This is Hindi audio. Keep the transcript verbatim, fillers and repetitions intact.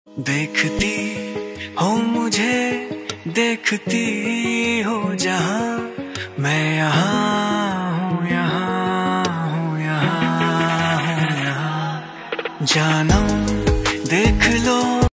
देखती हो मुझे, देखती हो जहां, मैं यहाँ हूँ, यहाँ हूँ, यहाँ हूँ, यहाँ जानम देख लो।